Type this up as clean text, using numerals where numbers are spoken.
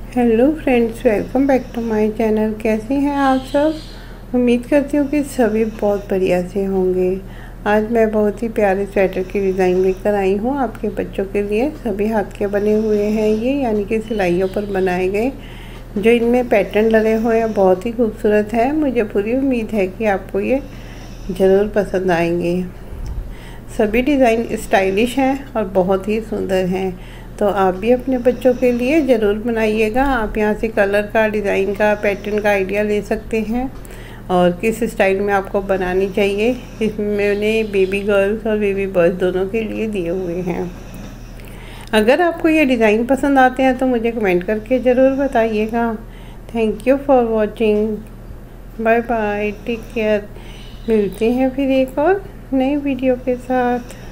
Hello friends, welcome back to my channel. कैसे हैं आप सब? उम्मीद करती हूँ कि सभी बहुत बढ़िया से होंगे। आज मैं बहुत ही प्यारे स्वेटर की डिज़ाइन लेकर आई हूँ आपके बच्चों के लिए। सभी हाथ के बने हुए हैं ये, यानी कि सिलाइयों पर बनाए गए। जो इनमें पैटर्न लगे हुए हैं बहुत ही खूबसूरत है। मुझे पूरी उम्मीद है कि आपको ये ज़रूर पसंद आएंगे। सभी डिज़ाइन स्टाइलिश हैं और बहुत ही सुंदर हैं, तो आप भी अपने बच्चों के लिए ज़रूर बनाइएगा। आप यहाँ से कलर का, डिज़ाइन का, पैटर्न का आइडिया ले सकते हैं और किस स्टाइल में आपको बनानी चाहिए। इसमें मैंने बेबी गर्ल्स और बेबी बॉयज़ दोनों के लिए दिए हुए हैं। अगर आपको ये डिज़ाइन पसंद आते हैं तो मुझे कमेंट करके ज़रूर बताइएगा। Thank you for watching. Bye bye, take care. मिलते हैं फिर एक और नई वीडियो के साथ।